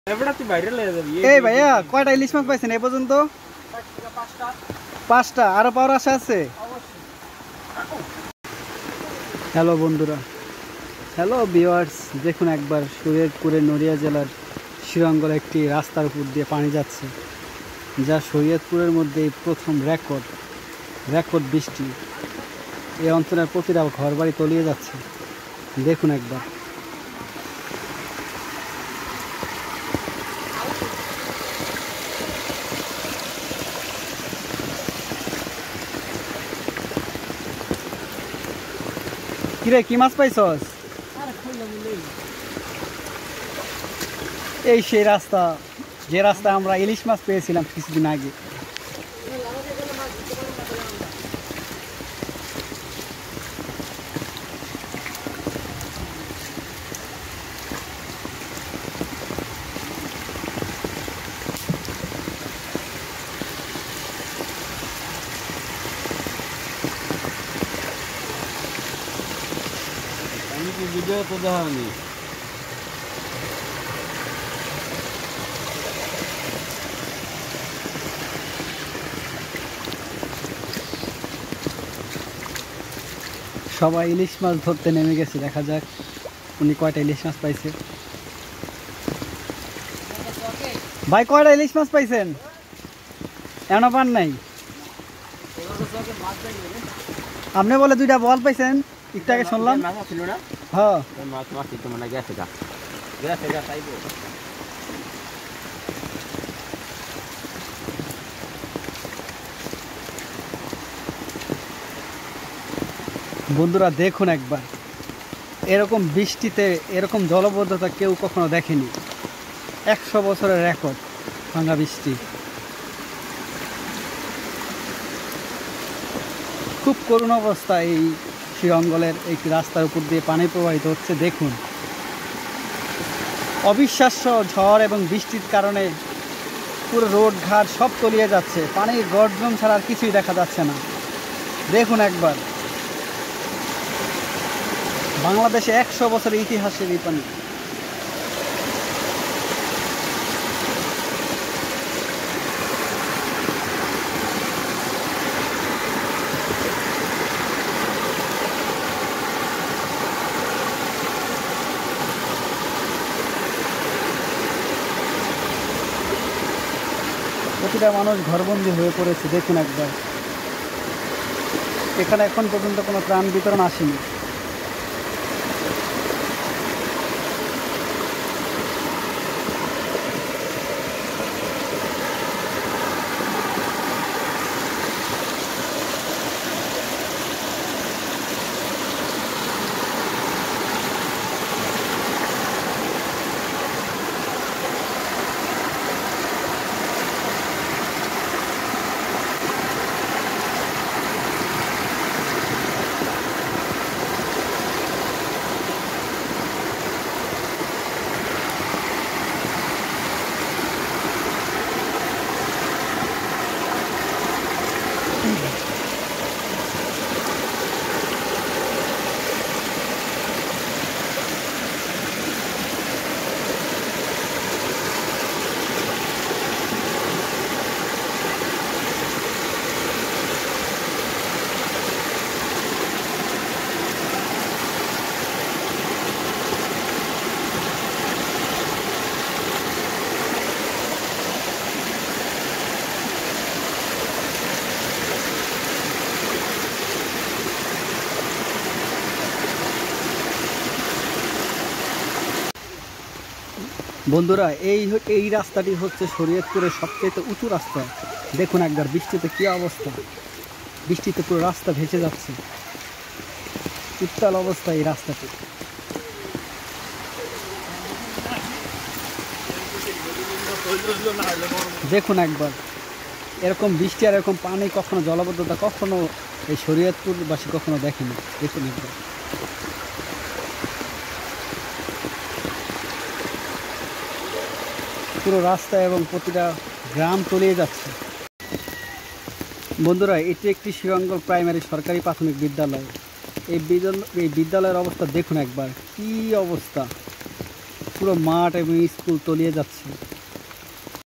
এই ভাইয়া কয়টা ইলিশ মাছ পাইছেন এই পর্যন্ত? 5টা, আরো পাওয়ার আশা আছে? হ্যালো বন্ধুরা, হ্যালো ভিউয়ার্স, দেখুন একবার শরীয়তপুরের নড়িয়া জেলার শ্রীরঙ্গের একটি রাস্তার উপর দিয়ে পানি যাচ্ছে, যা শরীয়তপুরের মধ্যে প্রথম রেকর্ড বৃষ্টি। এই অঞ্চলের প্রতিটা ঘর বাড়ি তলিয়ে যাচ্ছে, দেখুন একবার। কিরে, কি মাছ পাইছস? এই সেই রাস্তা, যে রাস্তা আমরা ইলিশ মাছ পেয়েছিলাম কিছুদিন আগে। ভিডিও তো দেখানি। সবাই ইলিশ মাছ ধরতে নেমে গেছে, দেখা যাক উনি কয়টা ইলিশ মাছ পাইছে। ভাই কয়টা ইলিশ মাছ পাইছেন? এমন পান নাই? আপনি বলে 2টা বল পাইছেন, একটু আগে শুনলাম। হ্যাঁ, বন্ধুরা দেখুন একবার, এরকম বৃষ্টিতে এরকম জলবদ্ধতা কেউ কখনো দেখেনি। 100 বছরের রেকর্ড ভাঙা বৃষ্টি। খুব করুণ অবস্থা এই শ্রীরঙ্গলের এই রাস্তার উপর দিয়ে পানি প্রবাহিত হচ্ছে, দেখুন। অবিশ্বাস্য ঝড় এবং বৃষ্টির কারণে পুরো রোড ঘাট সব তলিয়ে যাচ্ছে, পানির গর্জন ছাড়া আর কিছুই দেখা যাচ্ছে না, দেখুন একবার। বাংলাদেশে 100 বছরের ইতিহাসের এই পানি। প্রতিটা মানুষ ঘরবন্দি হয়ে পড়েছে, দেখুন একবার। এখানে এখন পর্যন্ত কোনো ত্রাণ বিতরণ আসেনি। বন্ধুরা, এই রাস্তাটি হচ্ছে শরীয়তপুরের সবচেয়ে উঁচু রাস্তা। দেখুন একবার বৃষ্টিতে কি অবস্থা, বৃষ্টিতে পুরো রাস্তা ভেসে যাচ্ছে, উত্তাল অবস্থা এই রাস্তাটি। দেখুন একবার, এরকম বৃষ্টি আর এরকম পানি কখনো জলবদ্ধতা কখনো এই শরীয়তপুরবাসী কখনো দেখেনি, দেখুন একবার। পুরো রাস্তা এবং প্রতিটা গ্রাম তলিয়ে যাচ্ছে। বন্ধুরা, এটি একটি শ্রীরঙ্গল প্রাইমারি সরকারি প্রাথমিক বিদ্যালয়। এই বিদ্যালয়ের অবস্থা দেখুন একবার, কি অবস্থা। পুরো মাঠ এবং স্কুল তলিয়ে যাচ্ছে।